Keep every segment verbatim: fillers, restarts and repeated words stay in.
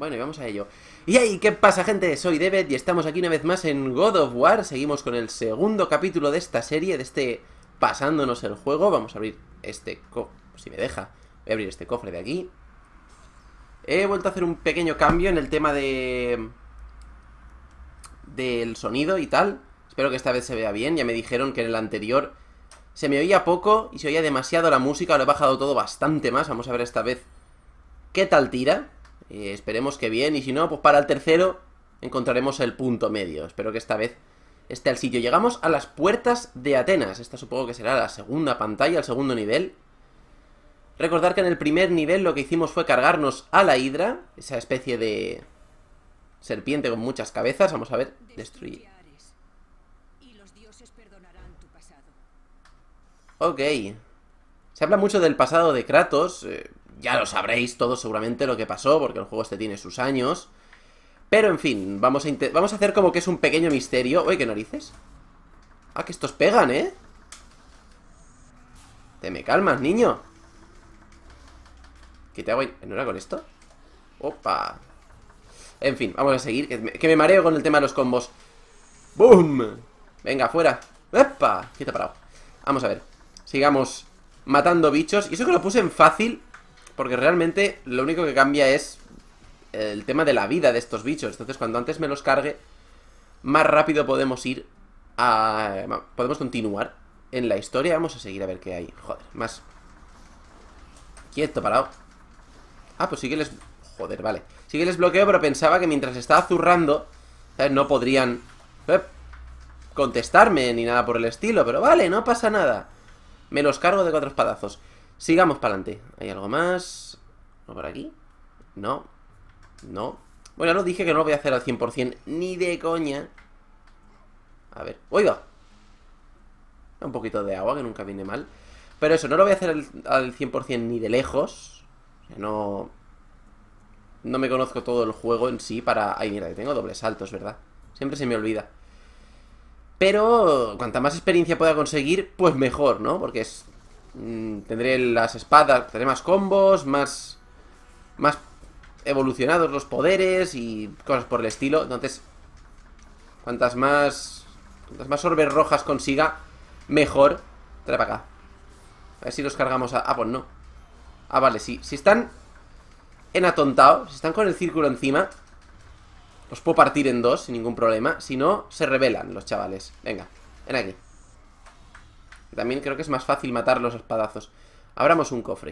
bueno, y vamos a ello. Y hey, ¿qué pasa, gente? Soy Devet y estamos aquí una vez más en God of War. Seguimos con el segundo capítulo de esta serie, de este pasándonos el juego. Vamos a abrir este cofre, si me deja. Voy a abrir este cofre de aquí. He vuelto a hacer un pequeño cambio en el tema de... del sonido y tal. Espero que esta vez se vea bien. Ya me dijeron que en el anterior se me oía poco y se oía demasiado la música. Lo he bajado todo bastante más. Vamos a ver esta vez qué tal tira. Eh, esperemos que bien. Y si no, pues para el tercero encontraremos el punto medio. Espero que esta vez esté al sitio. Llegamos a las puertas de Atenas. Esta supongo que será la segunda pantalla, el segundo nivel. Recordar que en el primer nivel lo que hicimos fue cargarnos a la Hidra, esa especie de serpiente con muchas cabezas. Vamos a ver, destruir. Ok. Se habla mucho del pasado de Kratos. eh, Ya lo sabréis todos seguramente lo que pasó, porque el juego este tiene sus años. Pero en fin, vamos a, vamos a hacer como que es un pequeño misterio. Uy, ¿qué narices? Ah, que estos pegan, ¿eh? Te me calmas, niño. ¿Qué te hago ahí? ¿No era con esto? Opa. En fin, vamos a seguir, que me, que me mareo con el tema de los combos. ¡Boom! Venga, fuera. ¡Epa! ¿Qué te ha parado? Vamos a ver. Sigamos matando bichos. Y eso que lo puse en fácil, porque realmente lo único que cambia es el tema de la vida de estos bichos. Entonces cuando antes me los cargue, más rápido podemos ir a... podemos continuar en la historia. Vamos a seguir a ver qué hay. Joder, más... Quieto, parado. Ah, pues sí que les... Joder, vale. Sí que les bloqueo, pero pensaba que mientras estaba zurrando, ¿sabes? No podrían eh, contestarme ni nada por el estilo. Pero vale, no pasa nada. Me los cargo de cuatro espadazos. Sigamos para adelante. ¿Hay algo más? ¿No por aquí? No. No. Bueno, lo dije que no lo voy a hacer al cien por cien ni de coña. A ver. ¡Oiga! Un poquito de agua, que nunca viene mal. Pero eso, no lo voy a hacer al, al cien por cien ni de lejos. O sea, no... No me conozco todo el juego en sí para... Ay, mira, que tengo dobles saltos, ¿verdad? Siempre se me olvida. Pero cuanta más experiencia pueda conseguir, pues mejor, ¿no? Porque es... Mmm, tendré las espadas, tendré más combos, más... Más evolucionados los poderes y cosas por el estilo. Entonces, cuantas más... Cuantas más orbes rojas consiga, mejor. Trae para acá. A ver si los cargamos a... Ah, pues no. Ah, vale, sí. Si están en atontado, si están con el círculo encima, los puedo partir en dos sin ningún problema. Si no, se rebelan los chavales. Venga, ven aquí. También creo que es más fácil matar los espadazos. Abramos un cofre.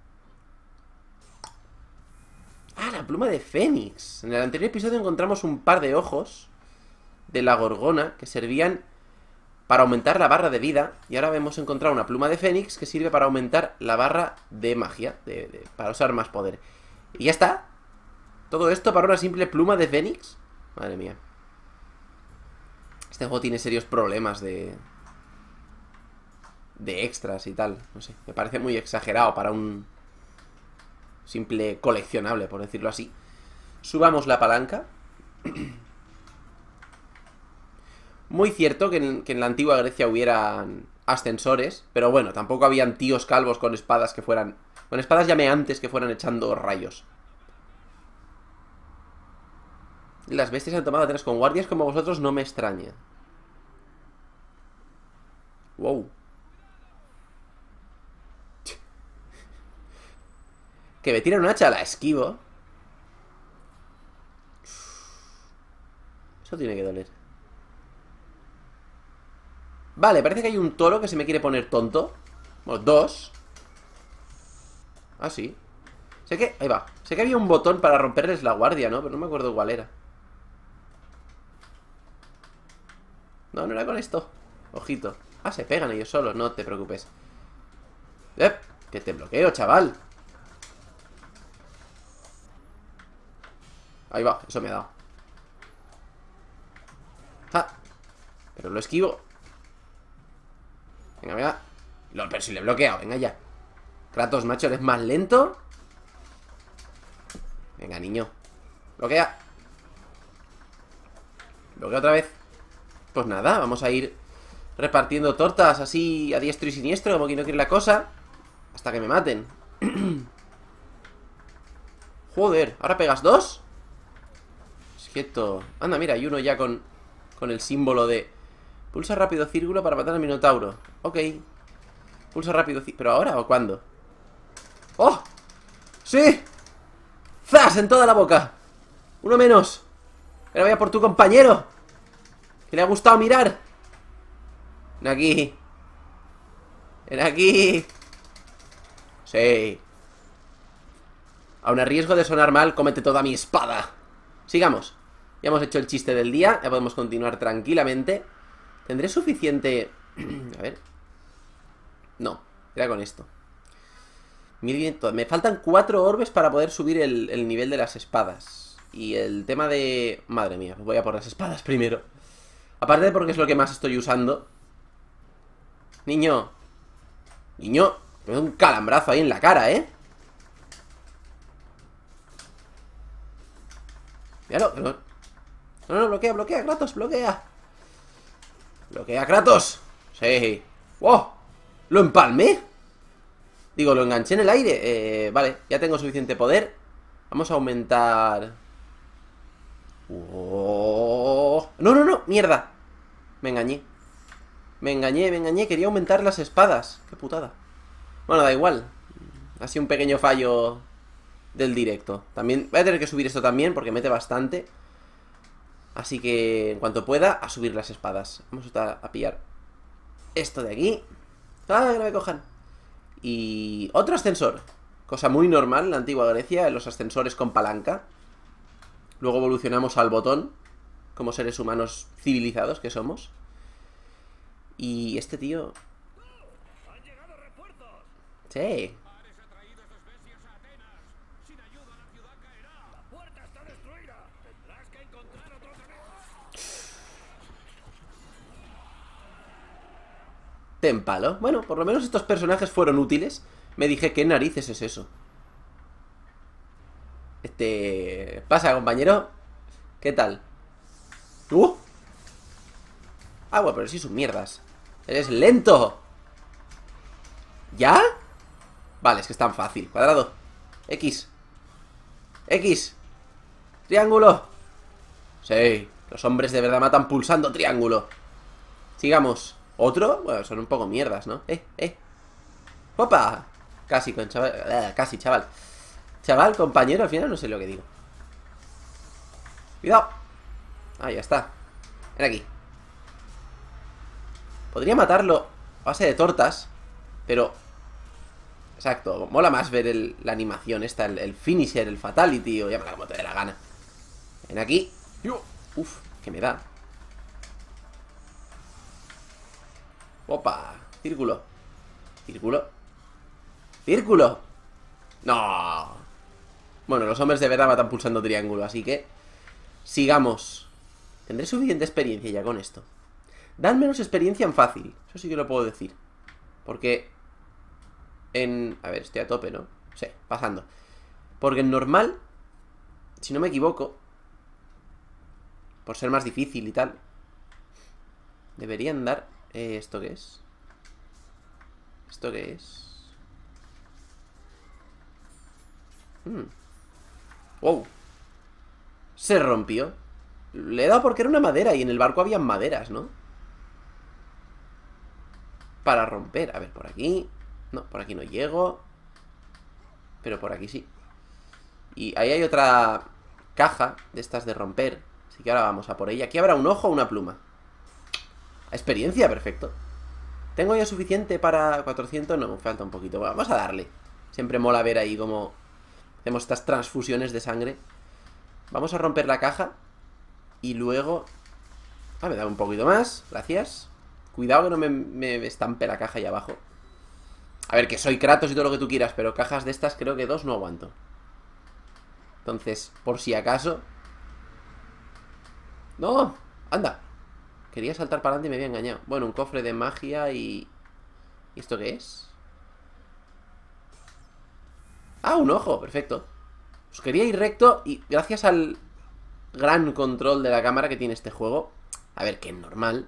Ah, la pluma de Fénix. En el anterior episodio encontramos un par de ojos de la Gorgona que servían para aumentar la barra de vida. Y ahora hemos encontrado una pluma de Fénix que sirve para aumentar la barra de magia, de, de, para usar más poder. Y ya está. Todo esto para una simple pluma de Fénix. Madre mía. Este juego tiene serios problemas de... de extras y tal. No sé, me parece muy exagerado para un simple coleccionable, por decirlo así. Subamos la palanca. Muy cierto que en, que en la antigua Grecia hubieran ascensores, pero bueno, tampoco habían tíos calvos con espadas que fueran... Con espadas llameantes que fueran echando rayos. Las bestias han tomado Atenas con guardias como vosotros, no me extraña. Wow. Que me tira un hacha, la esquivo. Eso tiene que doler. Vale, parece que hay un toro que se me quiere poner tonto. Bueno, dos. Ah, sí. Sé que... Ahí va. Sé que había un botón para romperles la guardia, ¿no? Pero no me acuerdo cuál era. No, no era con esto. Ojito. Ah, se pegan ellos solos, no te preocupes. ¡Eh! Que te bloqueo, chaval. Ahí va, eso me ha dado. ¡Ah! Pero lo esquivo. Venga, venga. Lo, pero si le he bloqueado, venga ya. Kratos, macho, eres más lento. Venga, niño. Bloquea. Bloquea otra vez. Pues nada, vamos a ir repartiendo tortas así a diestro y siniestro, como quien no quiere la cosa, hasta que me maten. Joder, ¿ahora pegas dos? Quieto. Anda, mira, hay uno ya con, con el símbolo de... Pulsa rápido círculo para matar al minotauro. Ok. Pulsa rápido círculo. ¿Pero ahora o cuándo? ¡Oh! ¡Sí! ¡Zas! En toda la boca. Uno menos. Ahora vaya por tu compañero, que le ha gustado mirar. Ven aquí. Ven aquí. Sí. Aun a riesgo de sonar mal, cómete toda mi espada. Sigamos. Ya hemos hecho el chiste del día. Ya podemos continuar tranquilamente. ¿Tendré suficiente? A ver. No, era con esto. Me faltan cuatro orbes para poder subir el, el nivel de las espadas. Y el tema de... Madre mía, voy a por las espadas primero. Aparte de porque es lo que más estoy usando. Niño. Niño, me da un calambrazo ahí en la cara, ¿eh? Míralo, no. No, no, bloquea, bloquea, Kratos, bloquea. Bloquea, Kratos. Sí. ¡Wow! ¿Lo empalmé? Digo, lo enganché en el aire. eh, Vale, ya tengo suficiente poder. Vamos a aumentar. Oh. No, no, no, mierda. Me engañé. Me engañé, me engañé, quería aumentar las espadas. Qué putada. Bueno, da igual. Ha sido un pequeño fallo del directo. También voy a tener que subir esto también porque mete bastante. Así que en cuanto pueda, a subir las espadas. Vamos a, a pillar esto de aquí. ¡Ah, que no me cojan! Y otro ascensor. Cosa muy normal en la antigua Grecia, en los ascensores con palanca. Luego evolucionamos al botón, como seres humanos civilizados que somos. Y este tío... Sí. Te empalo. Bueno, por lo menos estos personajes fueron útiles. Me dije, ¿qué narices es eso? Este... ¿Pasa, compañero? ¿Qué tal? ¡Uh! Ah, bueno, pero sí son mierdas. ¡Eres lento! ¿Ya? Vale, es que es tan fácil. Cuadrado. X. X. Triángulo. Sí. Los hombres de verdad matan pulsando triángulo. Sigamos. ¿Otro? Bueno, son un poco mierdas, ¿no? Eh, eh. ¡Opa! Casi, con chaval. Eh, casi, chaval. Chaval, compañero, al final no sé lo que digo. Cuidado. Ah, ya está. Ven aquí. Podría matarlo a base de tortas, pero... Exacto, mola más ver el, la animación esta, el, el finisher, el fatality, o llámala como te dé la gana. Ven aquí. Uf, que me da. Opa, círculo. Círculo. Círculo. No. Bueno, los hombres de verdad matan pulsando triángulo, así que sigamos. Tendré suficiente experiencia ya con esto. Dan menos experiencia en fácil, eso sí que lo puedo decir. Porque en... A ver, estoy a tope, ¿no? Sí, pasando. Porque en normal, si no me equivoco, por ser más difícil y tal, deberían dar... Eh, ¿Esto qué es? ¿Esto qué es? Hmm. Wow. Se rompió. Le he dado porque era una madera y en el barco había maderas, ¿no? Para romper. A ver, por aquí. No, por aquí no llego. Pero por aquí sí. Y ahí hay otra caja de estas de romper. Así que ahora vamos a por ella. Aquí habrá un ojo o una pluma. Experiencia, perfecto. ¿Tengo ya suficiente para cuatrocientos? No, me falta un poquito. Bueno, vamos a darle. Siempre mola ver ahí cómo hacemos estas transfusiones de sangre. Vamos a romper la caja. Y luego... Ah, me da un poquito más. Gracias. Cuidado que no me, me estampe la caja ahí abajo. A ver, que soy Kratos y todo lo que tú quieras, pero cajas de estas creo que dos no aguanto. Entonces, por si acaso... ¡No! ¡Anda! Quería saltar para adelante y me había engañado. Bueno, un cofre de magia y... ¿Y esto qué es? ¡Ah, un ojo! Perfecto. Os quería ir recto y gracias al gran control de la cámara que tiene este juego... A ver, que es normal...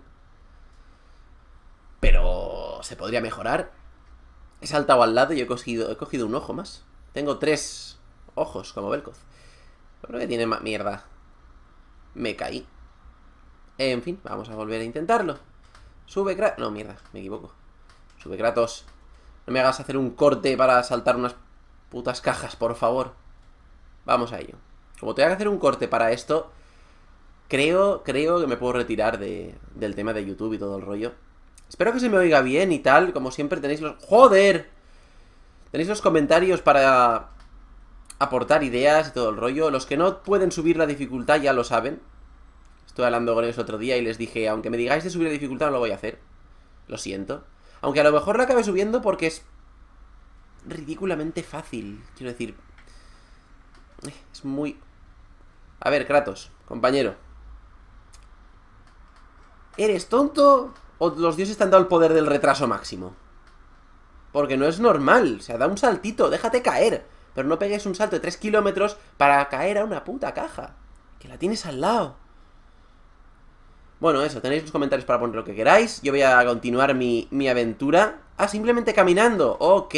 Pero... se podría mejorar. He saltado al lado y he cogido, he cogido un ojo más. Tengo tres ojos, como Vel'Koz. Creo que tiene más mierda. Me caí. En fin, vamos a volver a intentarlo. Sube Kratos. No, mierda, me equivoco. Sube Kratos. No me hagas hacer un corte para saltar unas putas cajas, por favor. Vamos a ello. Como te voy a hacer un corte para esto, creo, creo que me puedo retirar de, del tema de YouTube y todo el rollo. Espero que se me oiga bien y tal. Como siempre tenéis los... ¡Joder! Tenéis los comentarios para aportar ideas y todo el rollo. Los que no pueden subir la dificultad ya lo saben. Estuve hablando con ellos otro día y les dije, aunque me digáis de subir la dificultad no lo voy a hacer. Lo siento. Aunque a lo mejor la acabe subiendo porque es ridículamente fácil. Quiero decir... Es muy... A ver, Kratos, compañero. ¿Eres tonto o los dioses te han dado el poder del retraso máximo? Porque no es normal. O sea, da un saltito, déjate caer. Pero no pegues un salto de tres kilómetros para caer a una puta caja. Que la tienes al lado. Bueno, eso, tenéis los comentarios para poner lo que queráis. Yo voy a continuar mi, mi aventura. Ah, simplemente caminando. Ok.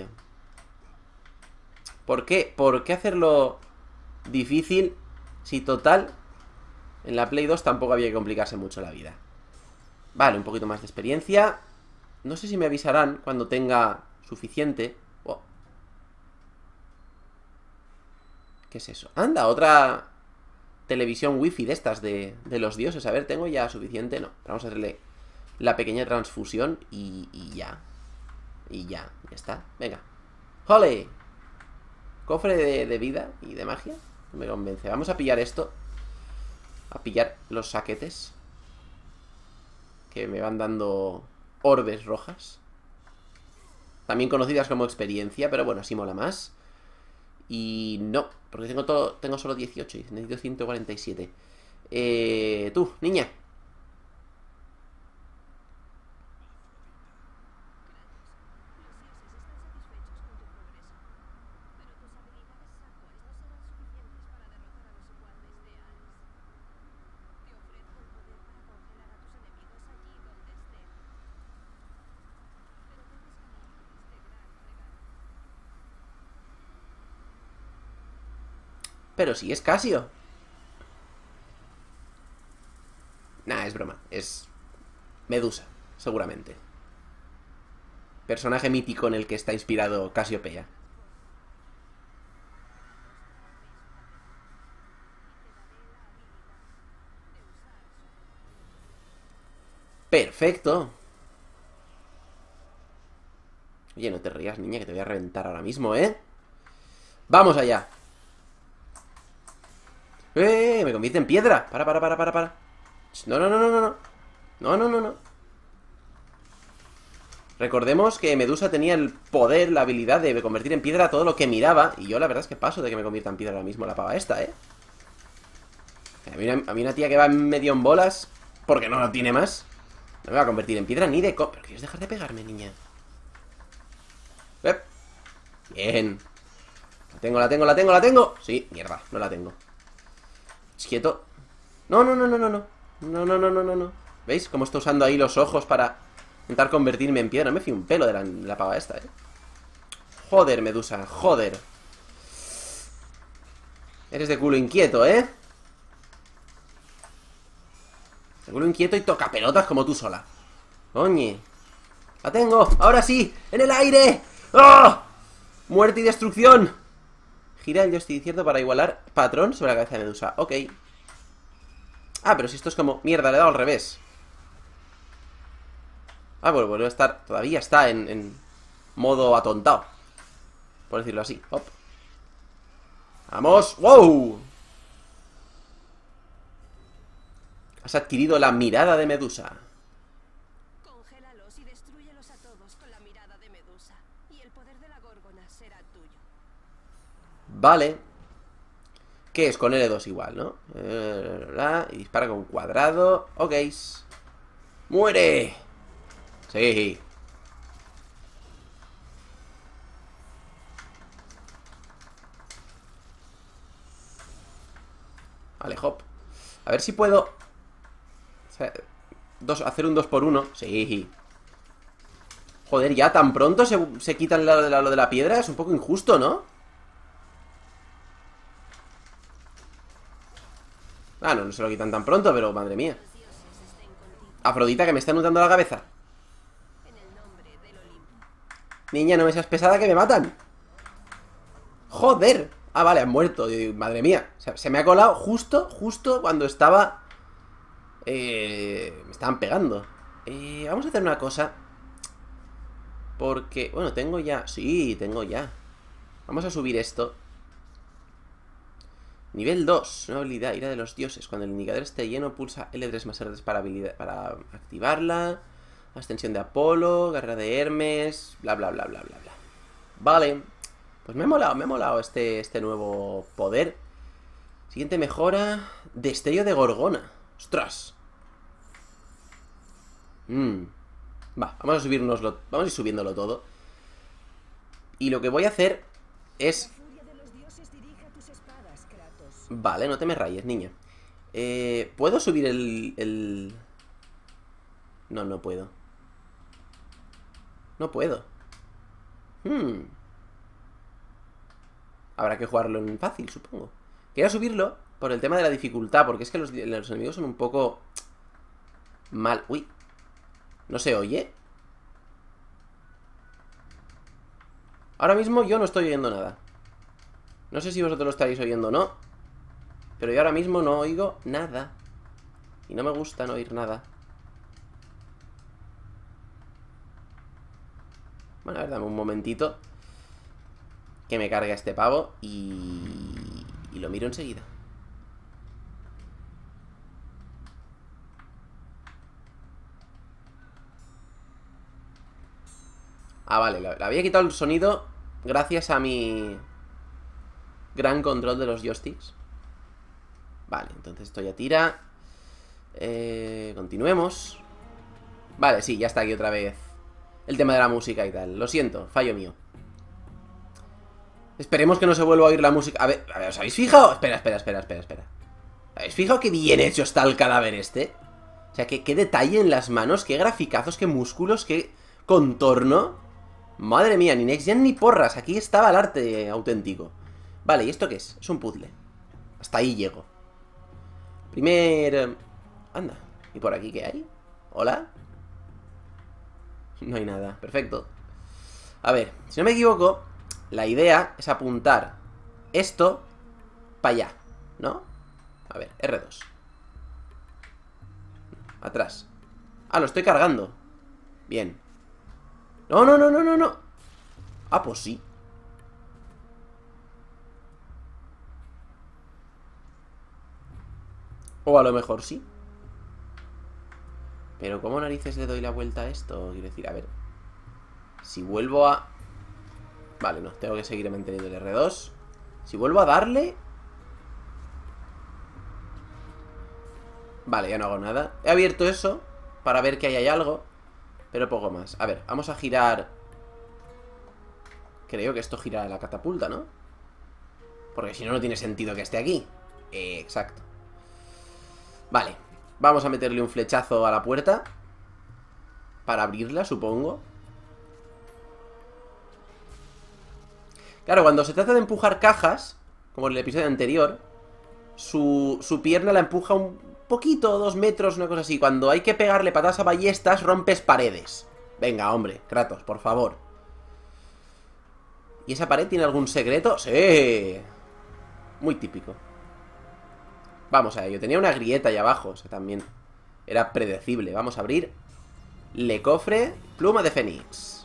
¿Por qué? ¿Por qué hacerlo difícil si total en la Play dos tampoco había que complicarse mucho la vida? Vale, un poquito más de experiencia. No sé si me avisarán cuando tenga suficiente. Oh. ¿Qué es eso? Anda, otra televisión wifi de estas de, de los dioses. A ver, ¿tengo ya suficiente? No, vamos a hacerle la pequeña transfusión y, y ya. Y ya, ya está. Venga. ¡Jole! Cofre de, de vida y de magia. No me convence. Vamos a pillar esto. A pillar los saquetes que me van dando orbes rojas. También conocidas como experiencia, pero bueno, así mola más. Y no, porque tengo todo, tengo solo dieciocho y necesito ciento cuarenta y siete. Eh, tú, niña. Pero sí, es Casio. Nah, es broma. Es Medusa, seguramente. Personaje mítico en el que está inspirado Casiopeia. Perfecto. Oye, no te rías, niña, que te voy a reventar ahora mismo, ¿eh? ¡Vamos allá! ¡Eh! Me convierte en piedra. Para, para, para, para, para. No, no, no, no, no, no. No, no, no, no. Recordemos que Medusa tenía el poder, la habilidad de convertir en piedra todo lo que miraba. Y yo la verdad es que paso de que me convierta en piedra ahora mismo la pava esta, ¿eh? A mí una, a mí una tía que va medio en bolas, porque no lo tiene más, no me va a convertir en piedra ni de co... ¿Pero quieres dejar de pegarme, niña? ¡Eh! Bien. La tengo, la tengo, la tengo, la tengo. Sí, mierda, no la tengo. Quieto. No, no, no, no, no, no. No, no, no, no, no, no. ¿Veis cómo está usando ahí los ojos para intentar convertirme en piedra? No me fío un pelo de la, de la pava esta, eh. Joder, Medusa, joder. Eres de culo inquieto, eh. De culo inquieto y toca pelotas como tú sola. Oñe. La tengo, ahora sí, en el aire. ¡Oh! Muerte y destrucción. Gira el joystick izquierdo para igualar patrón sobre la cabeza de Medusa. Ok. Ah, pero si esto es como... Mierda, le he dado al revés. Ah, bueno, vuelve a estar... Todavía está en, en modo atontado, por decirlo así. Hop. ¡Vamos! ¡Wow! Has adquirido la mirada de Medusa. Congélalos y destrúyelos a todos con la mirada de Medusa. Y el poder de la Górgona será tuyo. Vale. ¿Qué es? Con L dos igual, ¿no? Y dispara con cuadrado. Ok. ¡Muere! Sí. Vale, hop. A ver si puedo... O sea, dos, hacer un dos por uno. Sí. Joder, ya tan pronto se, se quitan lo de, la, lo de la piedra. Es un poco injusto, ¿no? Ah, no, no se lo quitan tan pronto, pero madre mía. Afrodita, que me está notando la cabeza. Niña, no me seas pesada, que me matan. Joder. Ah, vale, han muerto. Y, madre mía, o sea, se me ha colado justo, justo cuando estaba... Eh, me estaban pegando. eh, Vamos a hacer una cosa. Porque, bueno, tengo ya... Sí, tengo ya. Vamos a subir esto. Nivel dos, nueva habilidad, ira de los dioses. Cuando el indicador esté lleno, pulsa L tres más R tres para, habilidad, para activarla. Ascensión de Apolo, guerra de Hermes, bla, bla, bla, bla, bla, bla. Vale. Pues me ha molado, me ha molado este, este nuevo poder. Siguiente mejora. Destello de Gorgona. ¡Ostras! Mmm. Va, vamos a subirnoslo. Vamos a ir subiéndolo todo. Y lo que voy a hacer es... Vale, no te me rayes, niña. eh, ¿Puedo subir el, el...? No, no puedo. No puedo. Hmm. Habrá que jugarlo en fácil, supongo. Quería subirlo por el tema de la dificultad, porque es que los, los enemigos son un poco... mal. Uy. ¿No se oye? Ahora mismo yo no estoy oyendo nada. No sé si vosotros lo estáis oyendo o no, pero yo ahora mismo no oigo nada. Y no me gusta no oír nada. Bueno, a ver, dame un momentito que me cargue este pavo y... y lo miro enseguida. Ah, vale, le había quitado el sonido gracias a mi gran control de los joysticks. Vale, entonces esto ya tira. eh, Continuemos. Vale, sí, ya está aquí otra vez el tema de la música y tal. Lo siento, fallo mío. Esperemos que no se vuelva a oír la música. A ver, a ver, ¿os habéis fijado? Espera, espera, espera, espera, espera. ¿Habéis fijado qué bien hecho está el cadáver este? O sea, que, qué detalle en las manos, qué graficazos, qué músculos, qué contorno. Madre mía, ni Next Gen ni porras. Aquí estaba el arte auténtico. Vale, ¿y esto qué es? Es un puzzle. Hasta ahí llego. Primer... Anda, ¿y por aquí qué hay? ¿Hola? No hay nada, perfecto. A ver, si no me equivoco, la idea es apuntar esto para allá, ¿no? A ver, erre dos. Atrás. Ah, lo estoy cargando. Bien. No, no, no, no, no, no. Ah, pues sí. O a lo mejor sí. Pero ¿cómo narices le doy la vuelta a esto? Quiero decir, a ver. Si vuelvo a... Vale, no, tengo que seguir manteniendo el erre dos. Si vuelvo a darle... Vale, ya no hago nada. He abierto eso para ver que ahí hay algo, pero poco más. A ver, vamos a girar... Creo que esto gira la catapulta, ¿no? Porque si no, no tiene sentido que esté aquí. eh, Exacto. Vale, vamos a meterle un flechazo a la puerta para abrirla, supongo. Claro, cuando se trata de empujar cajas, como en el episodio anterior, Su, su pierna la empuja un poquito, dos metros, una cosa así. Cuando hay que pegarle patadas a ballestas, rompes paredes. Venga, hombre, Kratos, por favor. ¿Y esa pared tiene algún secreto? ¡Sí! Muy típico. Vamos a ello. Tenía una grieta ahí abajo, o sea, también era predecible. Vamos a abrir. Le cofre, pluma de fénix.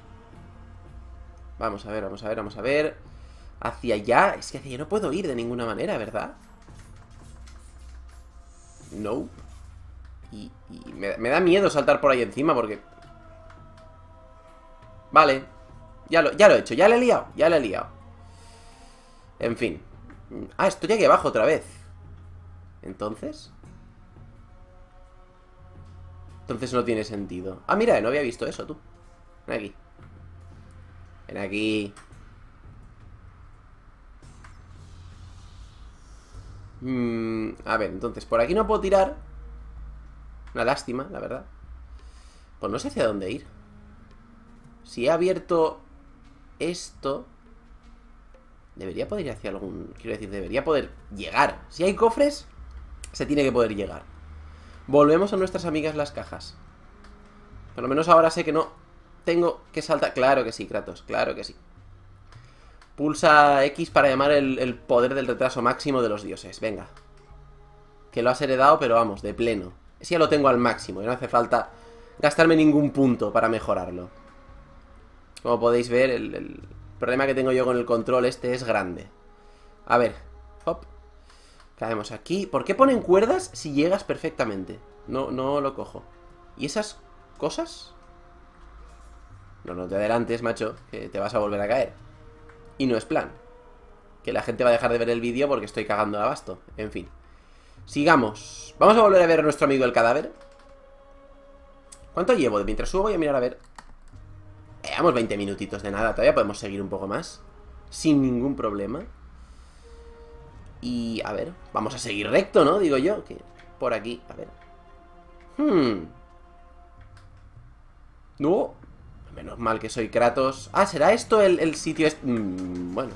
Vamos a ver, vamos a ver, vamos a ver. Hacia allá. Es que hacia allá no puedo ir de ninguna manera, ¿verdad? No. Y, y me, me da miedo saltar por ahí encima porque... Vale. Ya lo, ya lo he hecho, ya le he liado, ya le he liado. En fin. Ah, estoy aquí abajo otra vez. Entonces... Entonces no tiene sentido. Ah, mira, no había visto eso, tú. Ven aquí. Ven aquí. Mm, a ver, entonces, por aquí no puedo tirar. Una lástima, la verdad. Pues no sé hacia dónde ir. Si he abierto esto, debería poder ir hacia algún... Quiero decir, debería poder llegar. Si hay cofres, Se tiene que poder llegar. Volvemos a nuestras amigas las cajas. Por lo menos ahora sé que no tengo que saltar. Claro que sí, Kratos, claro que sí. Pulsa X para llamar el, el poder del retraso máximo de los dioses. Venga. Que lo has heredado, pero vamos, de pleno. Ese ya lo tengo al máximo y no hace falta gastarme ningún punto para mejorarlo. Como podéis ver, el, el problema que tengo yo con el control este es grande. A ver, hop. Caemos aquí. ¿Por qué ponen cuerdas si llegas perfectamente? No, no lo cojo. ¿Y esas cosas? No, no te adelantes, macho, que te vas a volver a caer. Y no es plan. Que la gente va a dejar de ver el vídeo porque estoy cagando de abasto. En fin. Sigamos. Vamos a volver a ver a nuestro amigo el cadáver. ¿Cuánto llevo? Mientras subo voy a mirar a ver. Llevamos veinte minutitos de nada. Todavía podemos seguir un poco más. Sin ningún problema. Y, a ver, vamos a seguir recto, ¿no? Digo yo, que por aquí, a ver. Hmm. No. Menos mal que soy Kratos. Ah, ¿será esto el, el sitio este? Mm, bueno.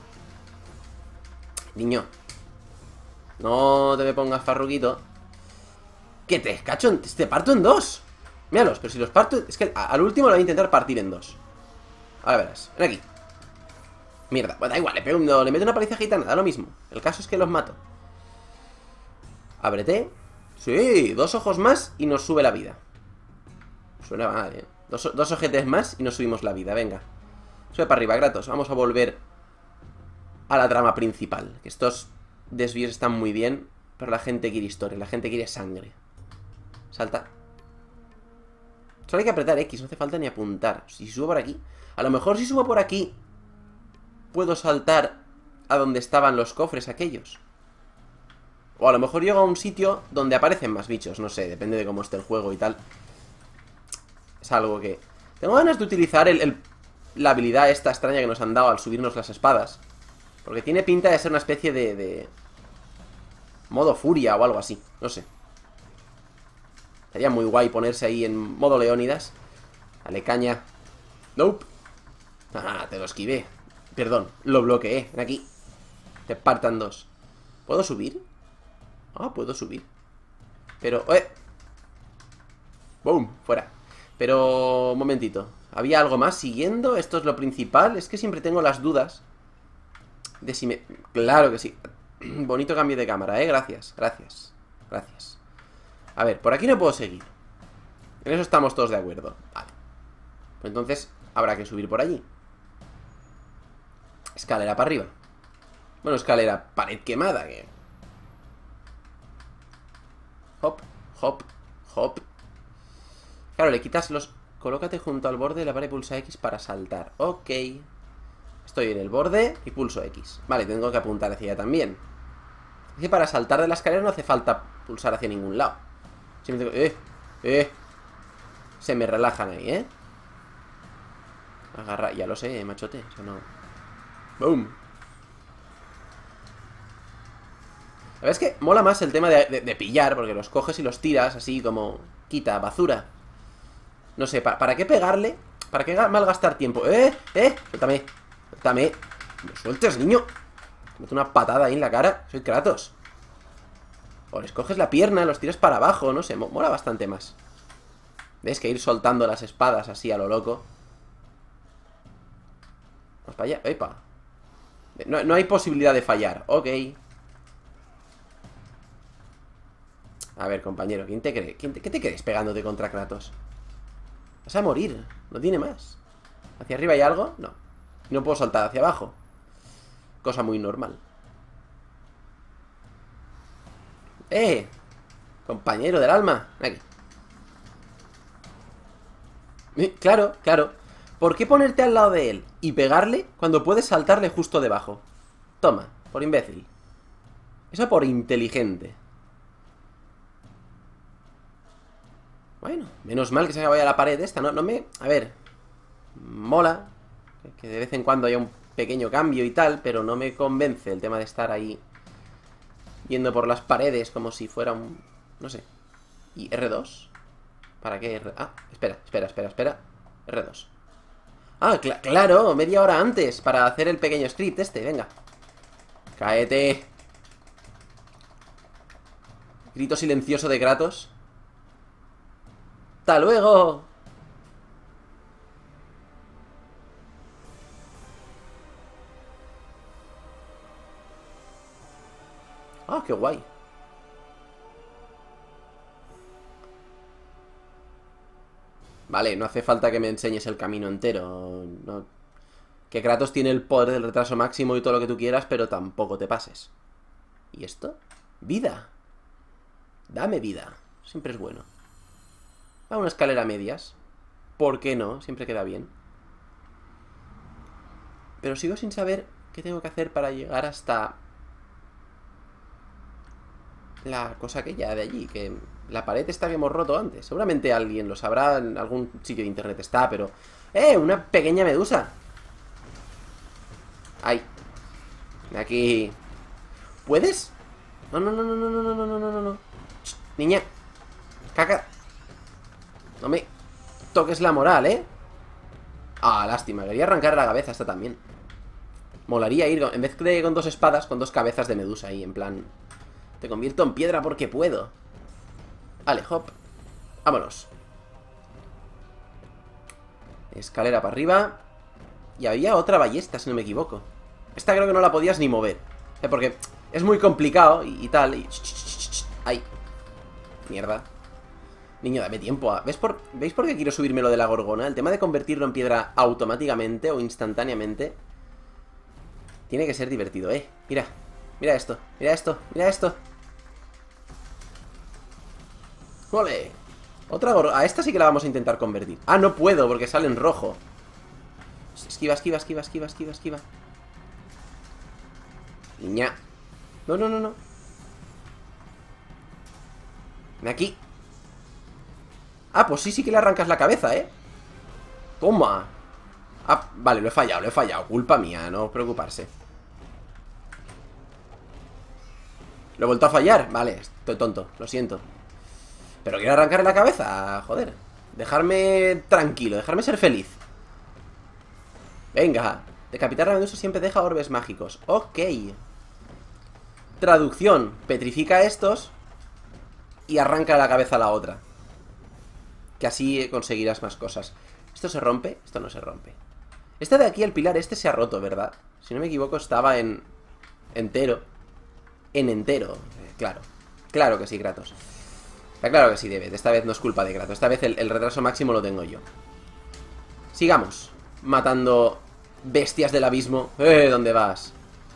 Niño. No te me pongas farruquito. Que te cacho, en, te parto en dos. Míralos, pero si los parto... Es que al último lo voy a intentar partir en dos. Ahora verás, ven aquí. Mierda, bueno, da igual, le, pego un, le meto una paliza gitana, da lo mismo. El caso es que los mato. Ábrete. Sí, dos ojos más y nos sube la vida. Suena mal, eh. Dos, dos ojetes más y nos subimos la vida, venga. Sube para arriba, Kratos. Vamos a volver a la trama principal. Que estos desvíos están muy bien, pero la gente quiere historia, la gente quiere sangre. Salta. Solo hay que apretar X, no hace falta ni apuntar. Si subo por aquí, a lo mejor si subo por aquí puedo saltar a donde estaban los cofres aquellos. O a lo mejor llego a un sitio donde aparecen más bichos, no sé, depende de cómo esté el juego y tal. Es algo que... Tengo ganas de utilizar el, el, la habilidad esta extraña que nos han dado al subirnos las espadas. Porque tiene pinta de ser una especie de... de... modo furia o algo así, no sé. Sería muy guay ponerse ahí en modo Leónidas. Dale caña. Nope. Ah, te lo esquivé. Perdón, lo bloqueé. Ven aquí. Te partan dos. ¿Puedo subir? Ah, puedo subir. Pero, ¡eh! ¡Boom! Fuera. Pero, un momentito. ¿Había algo más siguiendo? ¿Esto es lo principal? Es que siempre tengo las dudas de si me... Claro que sí. Bonito cambio de cámara, ¿eh? Gracias, gracias. Gracias. A ver, por aquí no puedo seguir. En eso estamos todos de acuerdo. Vale. Pues entonces habrá que subir por allí. Escalera para arriba. Bueno, escalera, pared quemada, que... Hop, hop, hop. Claro, le quitas los... Colócate junto al borde de la pared y pulsa X para saltar. Ok. Estoy en el borde y pulso X. Vale, tengo que apuntar hacia allá también. Es que para saltar de la escalera no hace falta pulsar hacia ningún lado. Simplemente... ¡Eh! ¡Eh! Se me relajan ahí, ¿eh? Agarra... Ya lo sé, machote. O sea, no... ¡Boom! La verdad es que mola más el tema de, de, de pillar, porque los coges y los tiras así como... Quita, basura. No sé, ¿para, ¿para qué pegarle? ¿Para qué malgastar tiempo? ¡Eh! ¡Eh! Suéltame. Suéltame. ¡No sueltes, niño! Me meto una patada ahí en la cara. Soy Kratos. O les coges la pierna, los tiras para abajo. No sé, mola bastante más. ¿Ves? Que ir soltando las espadas así a lo loco. Vamos para allá. ¡Epa! No, no hay posibilidad de fallar. Ok. A ver, compañero, ¿quién te cree? ¿Quién te, ¿Qué te crees pegándote contra Kratos? Vas a morir, no tiene más. ¿Hacia arriba hay algo? No. No puedo saltar hacia abajo. Cosa muy normal. ¡Eh! Compañero del alma. Aquí. Claro, claro. ¿Por qué ponerte al lado de él y pegarle cuando puedes saltarle justo debajo? Toma, por imbécil. Eso por inteligente. Bueno, menos mal que se vaya a la pared esta, ¿no? No me... A ver... Mola. Que de vez en cuando haya un pequeño cambio y tal, pero no me convence el tema de estar ahí yendo por las paredes como si fuera un... No sé. ¿Y R dos? ¿Para qué R...? Ah, espera, espera, espera, espera. R dos. Ah, cl claro, media hora antes para hacer el pequeño script este, venga. Cáete. Grito silencioso de Kratos. ¡Hasta luego! ¡Ah, qué guay! Vale, no hace falta que me enseñes el camino entero. No. Que Kratos tiene el poder del retraso máximo y todo lo que tú quieras, pero tampoco te pases. ¿Y esto? ¡Vida! Dame vida. Siempre es bueno. A una escalera a medias. ¿Por qué no? Siempre queda bien. Pero sigo sin saber qué tengo que hacer para llegar hasta la cosa aquella de allí, que la pared esta que hemos roto antes. Seguramente alguien lo sabrá, en algún sitio de internet está, pero... ¡Eh! Una pequeña medusa. ¡Ay! Aquí... ¿Puedes? No, no, no, no, no, no, no, no, no, no, no. Ch, niña. Caca. No me toques la moral, ¿eh? Ah, lástima. Quería arrancar la cabeza esta también. Molaría ir, en vez de con dos espadas, con dos cabezas de medusa ahí, en plan... Te convierto en piedra porque puedo. Vale, hop. Vámonos. Escalera para arriba. Y había otra ballesta, si no me equivoco. Esta creo que no la podías ni mover. ¿Eh? Porque es muy complicado y, y tal. Y... ¡Ay! Mierda. Niño, dame tiempo. ¿Ves por... ¿Veis por qué quiero subirme lo de la gorgona? El tema de convertirlo en piedra automáticamente o instantáneamente tiene que ser divertido, ¿eh? Mira. Mira esto. Mira esto. Mira esto. ¡Ole! Otra gorgona. A esta sí que la vamos a intentar convertir. Ah, no puedo porque sale en rojo. Esquiva, esquiva, esquiva, esquiva, esquiva, esquiva. Niña. No, no, no, no. Ven aquí. Ah, pues sí, sí que le arrancas la cabeza, ¿eh? Toma. Ah, vale, lo he fallado, lo he fallado. Culpa mía, no preocuparse. ¿Lo he vuelto a fallar? Vale, estoy tonto, lo siento. Pero quiero arrancarle la cabeza, joder. Dejarme tranquilo, dejarme ser feliz. Venga. Decapitar a la medusa siempre deja orbes mágicos. Ok. Traducción. Petrifica a estos y arranca la cabeza a la otra. Que así conseguirás más cosas. ¿Esto se rompe? Esto no se rompe. Este de aquí, el pilar este se ha roto, ¿verdad? Si no me equivoco estaba en... entero. En entero, eh, claro. Claro que sí, Kratos. Está claro que sí, David. Esta vez no es culpa de Kratos. Esta vez el, el retraso máximo lo tengo yo. Sigamos matando bestias del abismo. ¡Eh! ¿Dónde vas?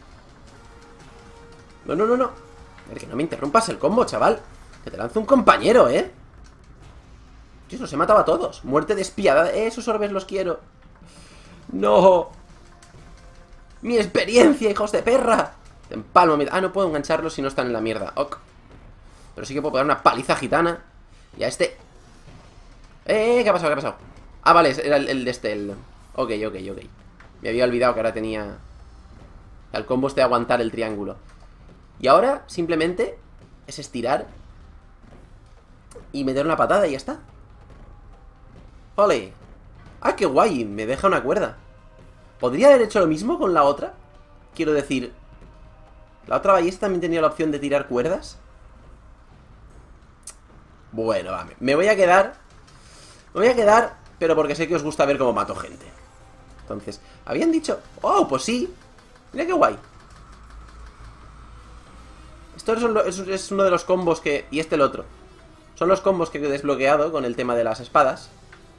No, no, no, no. A ver, que no me interrumpas el combo, chaval. Que te lanzo un compañero, ¿eh? Yo los he matado a todos. Muerte despiadada. Eh, esos orbes los quiero. ¡No! ¡Mi experiencia, hijos de perra! Te empalmo. Ah, no puedo engancharlos si no están en la mierda. Ok. Pero sí que puedo pegar una paliza gitana. Y a este... ¡Eh! ¿Qué ha pasado? ¿Qué ha pasado? Ah, vale, era el, el de este. El... Ok, ok, ok. Me había olvidado que ahora tenía... El combo este de aguantar el triángulo. Y ahora, simplemente, es estirar y meter una patada y ya está. ¡Ole! ¡Ah, qué guay! Me deja una cuerda. ¿Podría haber hecho lo mismo con la otra? Quiero decir... ¿La otra ballesta también tenía la opción de tirar cuerdas? Bueno, va, me voy a quedar... Me voy a quedar, pero porque sé que os gusta ver cómo mato gente. Entonces, habían dicho... ¡Oh, pues sí! Mira qué guay. Esto es, lo, es, es uno de los combos que... Y este el otro. Son los combos que he desbloqueado con el tema de las espadas.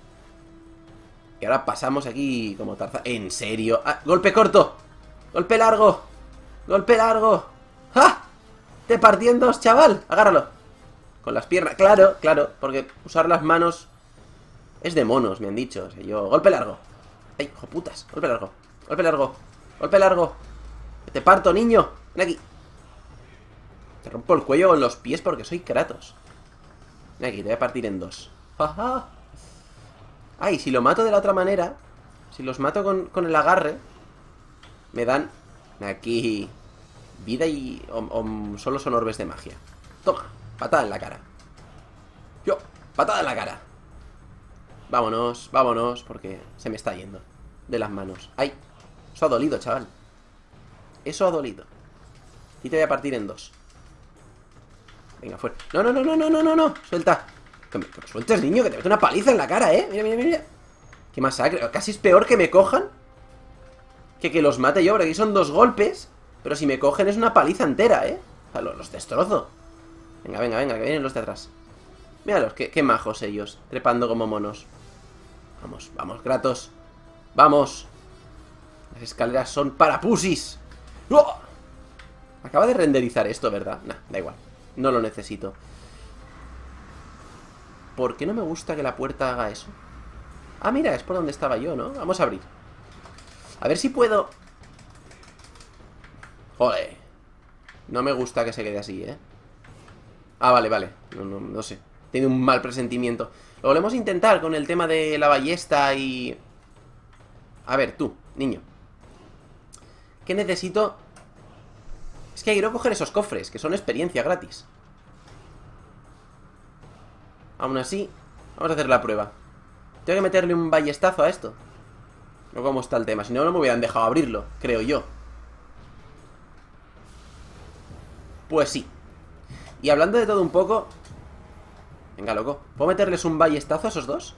Y ahora pasamos aquí como Tarzán. ¿En serio? ¡Ah! ¡Golpe corto! ¡Golpe largo! ¡Golpe largo! ¡Ah! ¡Te partí en dos, chaval! ¡Agárralo! Con las piernas. Claro, claro. Porque usar las manos es de monos, me han dicho. O sea, yo... ¡Golpe largo! ¡Ay, hijo putas! ¡Golpe largo! ¡Golpe largo! ¡Golpe largo! ¡Te parto, niño! ¡Ven aquí! Te rompo el cuello con los pies porque soy Kratos. Ven aquí, te voy a partir en dos. ¡Ajá! Ay, si lo mato de la otra manera, si los mato con, con el agarre, me dan aquí vida y... O, o solo son orbes de magia. Toma, patada en la cara. Yo, patada en la cara. Vámonos, vámonos, porque se me está yendo de las manos. Ay, eso ha dolido, chaval. Eso ha dolido. Y te voy a partir en dos. Venga, fuera. No, no, no, no, no, no, no, no. Suelta. Que me, que me sueltes, niño, que te meto una paliza en la cara, ¿eh? Mira, mira, mira. Qué masacre. Casi es peor que me cojan que que los mate yo, porque aquí son dos golpes. Pero si me cogen es una paliza entera, ¿eh? O sea, los, los destrozo. Venga, venga, venga, que vienen los de atrás. Míralos, qué, qué majos ellos, trepando como monos. Vamos, vamos, Kratos. Vamos. Las escaleras son para pusis. ¡Oh! Acaba de renderizar esto, ¿verdad? Nah, da igual. No lo necesito. ¿Por qué no me gusta que la puerta haga eso? Ah, mira, es por donde estaba yo, ¿no? Vamos a abrir. A ver si puedo... Joder. No me gusta que se quede así, ¿eh? Ah, vale, vale. No, no, no sé. Tiene un mal presentimiento. Lo volvemos a intentar con el tema de la ballesta y... A ver, tú, niño. ¿Qué necesito? Es que quiero coger esos cofres, que son experiencia gratis. Aún así, vamos a hacer la prueba. Tengo que meterle un ballestazo a esto. No, cómo está el tema. Si no, no me hubieran dejado abrirlo, creo yo. Pues sí. Y hablando de todo un poco... Venga, loco. ¿Puedo meterles un ballestazo a esos dos?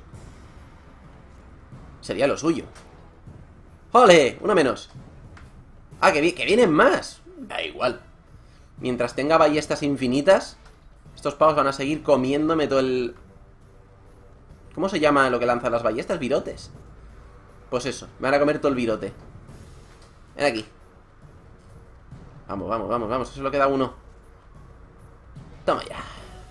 Sería lo suyo. ¡Ole! Uno menos. Ah, que, vi que vienen más. Da igual. Mientras tenga ballestas infinitas, estos pavos van a seguir comiéndome todo el... ¿Cómo se llama lo que lanzan las ballestas? Virotes. Pues eso, me van a comer todo el virote. Ven aquí. Vamos, vamos, vamos, vamos. Eso lo queda uno. Toma ya.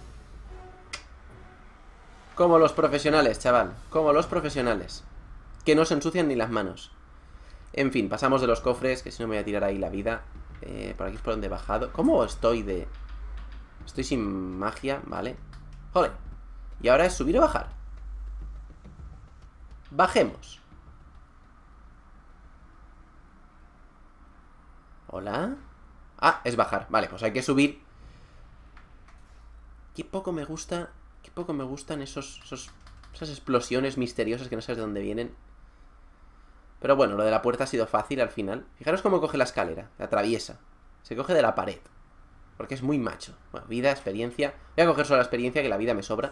Como los profesionales, chaval. Como los profesionales. Que no se ensucian ni las manos. En fin, pasamos de los cofres, que si no me voy a tirar ahí la vida. Eh, por aquí es por donde he bajado. ¿Cómo estoy de...? Estoy sin magia, vale. Joder. Y ahora es subir o bajar. Bajemos. ¿Hola? Ah, es bajar. Vale, pues hay que subir. Qué poco me gusta... Qué poco me gustan esos, esos... Esas explosiones misteriosas que no sabes de dónde vienen. Pero bueno, lo de la puerta ha sido fácil al final. Fijaros cómo coge la escalera. La atraviesa. Se coge de la pared. Porque es muy macho. Bueno, vida, experiencia. Voy a coger solo la experiencia, que la vida me sobra.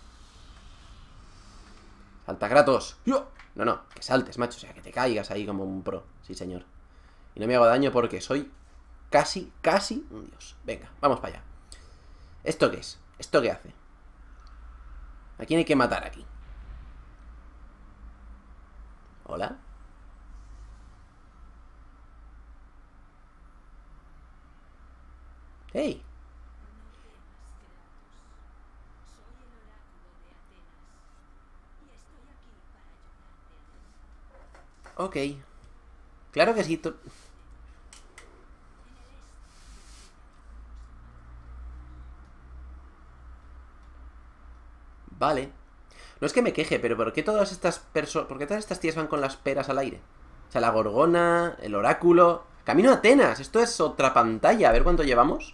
Salta, Kratos. No, no, que saltes, macho. O sea, que te caigas ahí como un pro. Sí, señor. Y no me hago daño porque soy casi, casi un dios. Venga, vamos para allá. ¿Esto qué es? ¿Esto qué hace? ¿A quién hay que matar aquí? ¿Hola? ¡Hey! Ok. Claro que sí. Vale. No es que me queje, pero ¿por qué todas estas personas... ¿Por qué todas estas tías van con las peras al aire? O sea, la gorgona, el oráculo... ¡Camino a Atenas! Esto es otra pantalla. A ver cuánto llevamos.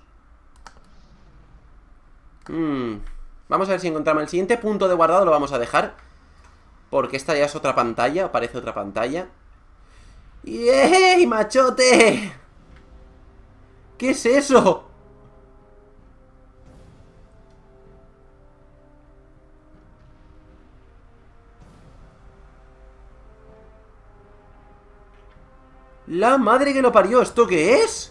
Hmm. Vamos a ver si encontramos el siguiente punto de guardado. Lo vamos a dejar, porque esta ya es otra pantalla. O parece otra pantalla. ¡Yey, machote! ¿Qué es eso? ¡La madre que lo parió! ¿Esto qué es?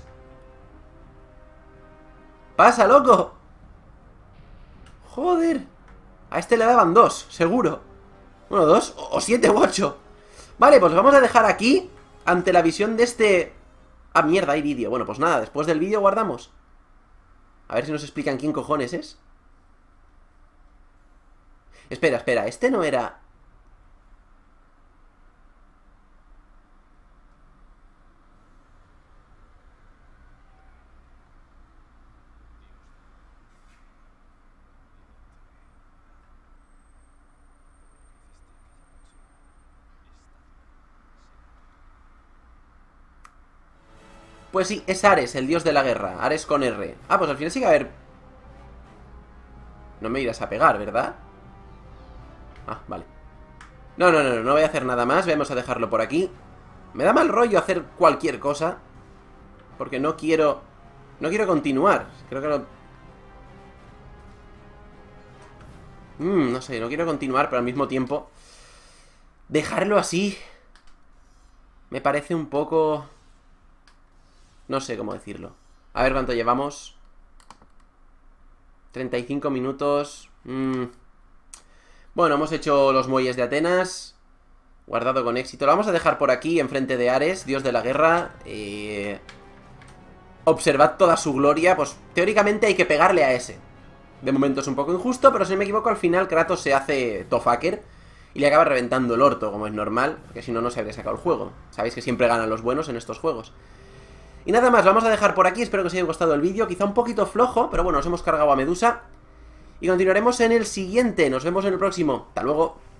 ¡Pasa, loco! ¡Joder! A este le daban dos, seguro. Bueno, dos, o siete u ocho. Vale, pues vamos a dejar aquí, ante la visión de este... Ah, mierda, hay vídeo. Bueno, pues nada, después del vídeo guardamos. A ver si nos explican quién cojones es. Espera, espera, este no era... Pues sí, es Ares, el dios de la guerra. Ares con R. Ah, pues al final sí que va a haber... No me irás a pegar, ¿verdad? Ah, vale. No, no, no, no voy a hacer nada más. Vamos a dejarlo por aquí. Me da mal rollo hacer cualquier cosa, porque no quiero... No quiero continuar. Creo que lo... Mm, no sé, no quiero continuar, pero al mismo tiempo dejarlo así me parece un poco... No sé cómo decirlo. A ver cuánto llevamos. treinta y cinco minutos. Mm. Bueno, hemos hecho los muelles de Atenas. Guardado con éxito. Lo vamos a dejar por aquí, enfrente de Ares, dios de la guerra. Eh... Observad toda su gloria. Pues teóricamente hay que pegarle a ese. De momento es un poco injusto, pero si no me equivoco, al final Kratos se hace tofaker y le acaba reventando el orto, como es normal, porque si no, no se habría sacado el juego. Sabéis que siempre ganan los buenos en estos juegos. Y nada más, lo vamos a dejar por aquí. Espero que os haya gustado el vídeo. Quizá un poquito flojo, pero bueno, nos hemos cargado a Medusa. Y continuaremos en el siguiente. Nos vemos en el próximo. Hasta luego.